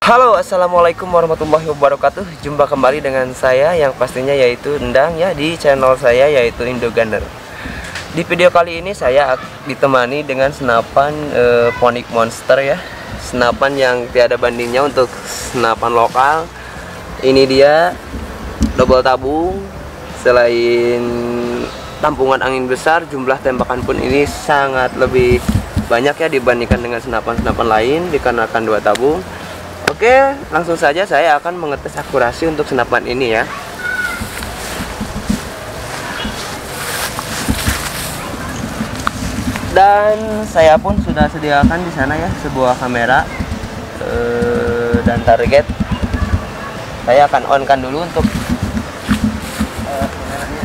Halo, assalamualaikum warahmatullahi wabarakatuh. Jumpa kembali dengan saya yang pastinya yaitu Endang ya, di channel saya yaitu Indogunner. Di video kali ini saya ditemani dengan senapan Ponic Monster ya, senapan yang tiada bandingnya untuk senapan lokal. Ini dia double tabung. Selain tampungan angin besar, jumlah tembakan pun ini sangat lebih banyak ya dibandingkan dengan senapan-senapan lain dikarenakan dua tabung. Oke, langsung saja saya akan mengetes akurasi untuk senapan ini ya. Dan saya pun sudah sediakan di sana ya sebuah kamera dan target. Saya akan on-kan dulu untuk kameranya.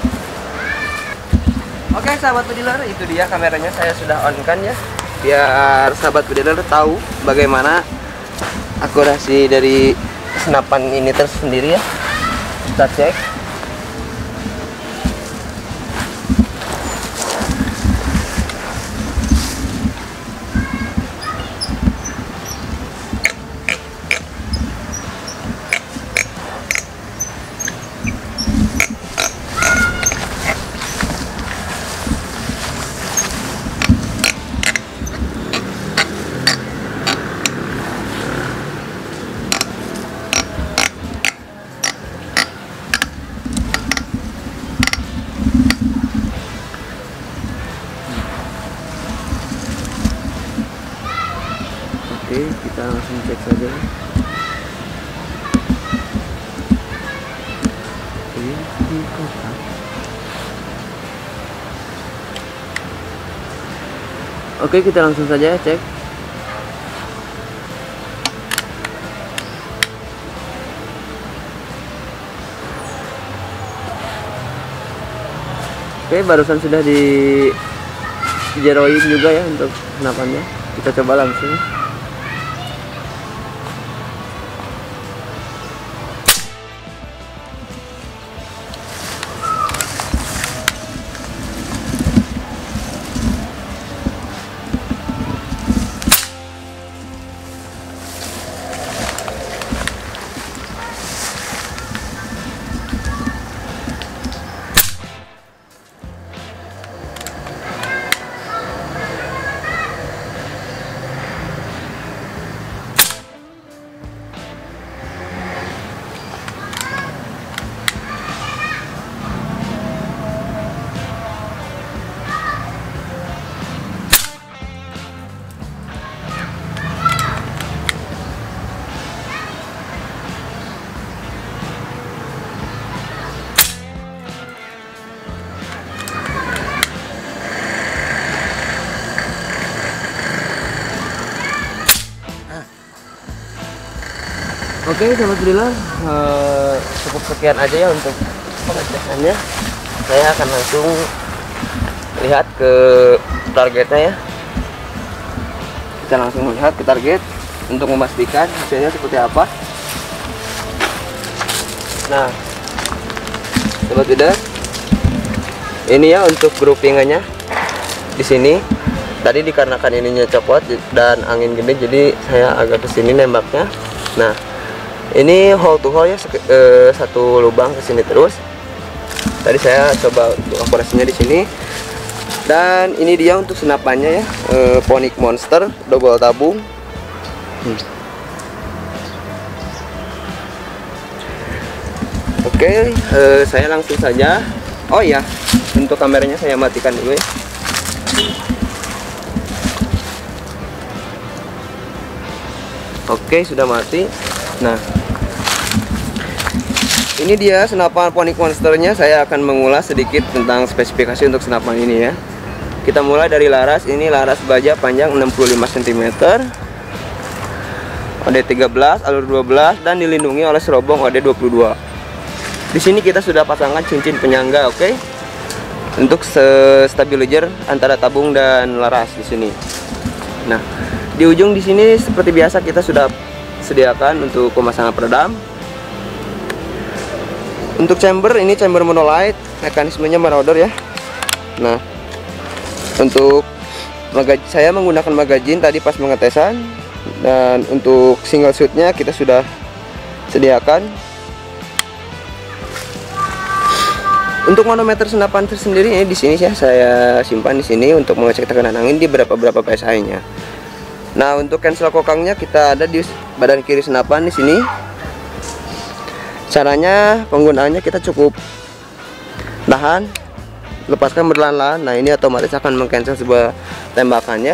Oke, sahabat bediler, itu dia kameranya saya sudah on-kan ya. Biar sahabat bediler tahu bagaimana akurasi dari senapan ini tersendiri ya. Kita cek. Oke, kita langsung cek saja. Oke, kita langsung saja cek. Oke, barusan sudah dijeroin juga ya untuk senapannya. Kita coba langsung. Oke, sahabat bediler, cukup sekian aja ya untuk pengecekannya. Saya akan langsung lihat ke targetnya ya. Kita langsung melihat ke target untuk memastikan hasilnya seperti apa. Nah, sahabat bediler, ini ya untuk groupingannya di sini. Tadi dikarenakan ininya copot dan angin gede, jadi saya agak kesini nembaknya. Nah, ini hole to hole ya, satu lubang ke sini terus. Tadi saya coba untuk akurasinya di sini. Dan ini dia untuk senapannya ya, Ponic Monster double tabung. Oke, saya langsung saja. Oh iya, untuk kameranya saya matikan dulu ya. Oke, sudah mati. Nah, ini dia senapan Ponic Monsternya. Saya akan mengulas sedikit tentang spesifikasi untuk senapan ini ya. Kita mulai dari laras. Ini laras baja panjang 65 cm, OD13, alur 12, dan dilindungi oleh serobong OD22. Di sini kita sudah pasangkan cincin penyangga, oke? Untuk stabilizer antara tabung dan laras di sini. Nah, di ujung di sini seperti biasa kita sudah sediakan untuk pemasangan peredam. Untuk chamber, ini chamber monolight, mekanismenya marauder ya. Nah, untuk saya menggunakan magazine tadi pas pengetesan Dan untuk single shootnya kita sudah sediakan. Untuk manometer senapan tersendiri ini di sini ya, saya simpan di sini untuk mengecek tekanan angin di berapa PSI-nya. Nah, untuk cancel kokangnya kita ada di badan kiri senapan di sini. Caranya penggunaannya kita cukup tahan, lepaskan berlahan-lahan. Nah, ini otomatis akan mengcancel sebuah tembakan ya.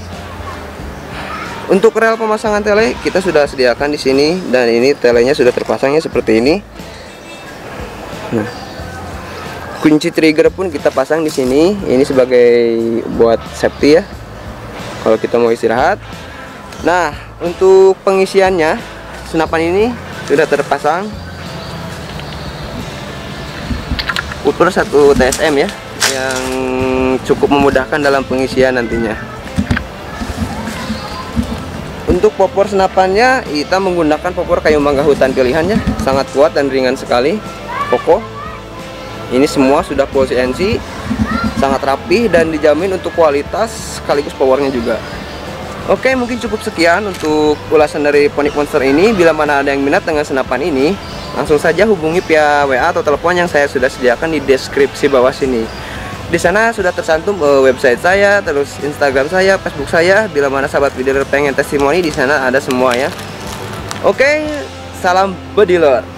Untuk rel pemasangan tele kita sudah sediakan di sini, dan ini telenya sudah terpasangnya seperti ini. Nah, kunci trigger pun kita pasang di sini. Ini sebagai buat safety ya, kalau kita mau istirahat. Nah, untuk pengisiannya, senapan ini sudah terpasang ukur 1 TSM ya, yang cukup memudahkan dalam pengisian nantinya. Untuk popor senapannya kita menggunakan popor kayu mangga hutan pilihannya, sangat kuat dan ringan sekali, kokoh. Ini semua sudah full CNC, sangat rapi dan dijamin untuk kualitas sekaligus powernya juga. Oke, mungkin cukup sekian untuk ulasan dari Phoenix Monster ini. Bila mana ada yang minat dengan senapan ini, langsung saja hubungi via WA atau telepon yang saya sudah sediakan di deskripsi bawah sini. Di sana sudah tercantum website saya, terus Instagram saya, Facebook saya. Bila mana sahabat bidder pengen testimoni, di sana ada semua ya. Oke, salam bediler.